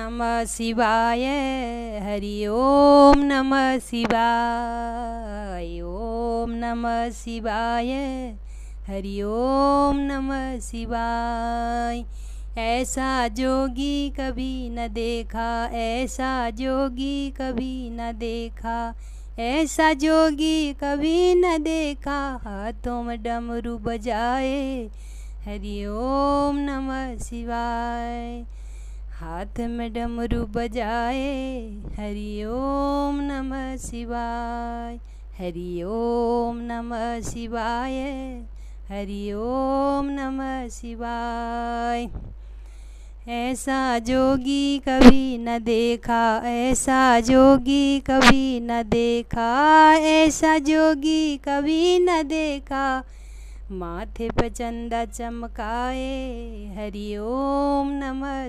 नमः शिवाय। हरि ओम नमः शिवाय। ओम नमः शिवाय। हरि ओम नमः शिवाय। ऐसा जोगी कभी न देखा, ऐसा जोगी कभी न देखा, ऐसा जोगी कभी न देखा, हाथों में डमरू बजाए। हरि ओम नमः शिवाय। हाथ में डमरू बजाए। हरि ओम नमः शिवाय। हरि ओम नमः शिवाय। हरि ओम नमः शिवाय। ऐसा जोगी कभी न देखा, ऐसा जोगी कभी न देखा, ऐसा जोगी कभी न देखा, माथे पे चंदा चमकाए। हरि ओम नमः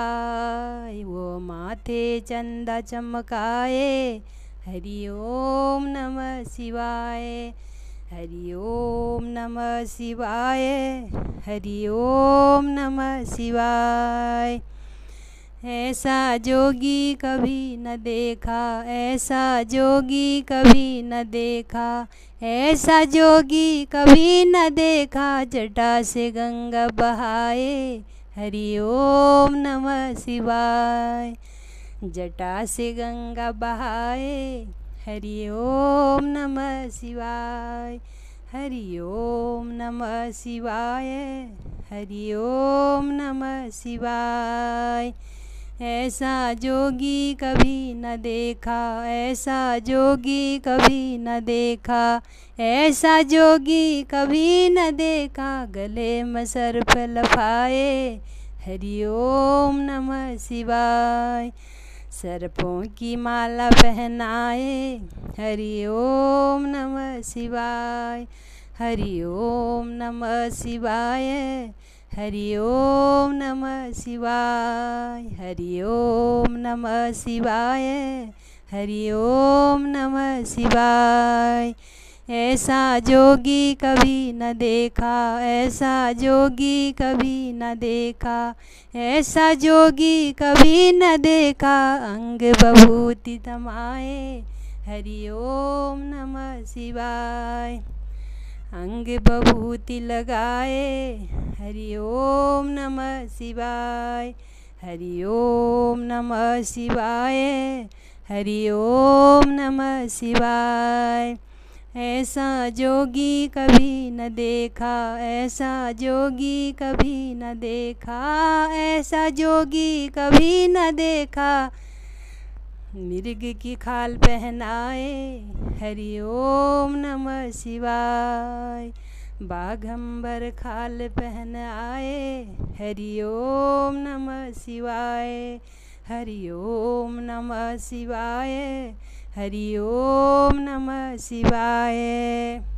शिवाय। वो माथे चंदा चमकाए। हरि ओम नमः शिवाय। हरि ओम नमः शिवाय। हरि ओम नमः शिवाय। ऐसा जोगी कभी न देखा, ऐसा जोगी कभी न देखा, ऐसा जोगी कभी न देखा, जटा से गंगा बहाए। हरि ओम नमः शिवाय। जटा से गंगा बहाए। हरि ओम नमः शिवाय। हरि ओम नमः शिवाय। हरि ओम नमः शिवाय। ऐसा जोगी कभी न देखा, ऐसा जोगी कभी न देखा, ऐसा जोगी कभी न देखा, गले में सर्प लफाए। हरि ओम नमः शिवाय। सर्पों की माला पहनाए। हरि ओम नमः शिवाय। हरि ओम नमः शिवाय। हरि ओम नमः शिवाय। हरि ओम नमः शिवाय। हरि ओम नमः शिवाय। ऐसा जोगी कभी न देखा, ऐसा जोगी कभी न देखा, ऐसा जोगी कभी न देखा, अंग बभूति तमाए। हरि ओम नमः शिवाय। अंग बभूति लगाए। हरि ओम नमः शिवाय। हरि ओम नमः शिवाय। हरि ओम नमः शिवाय। ऐसा जोगी कभी न देखा, ऐसा जोगी कभी न देखा, ऐसा जोगी कभी न देखा, मिर्ग की खाल पहनाए। हरि ओम नमः शिवाय। बाघंबर खाल पहन आए। हरि ओम नमः शिवाय। हरि ओम नमः शिवाय। हरि ओम नमः शिवाय।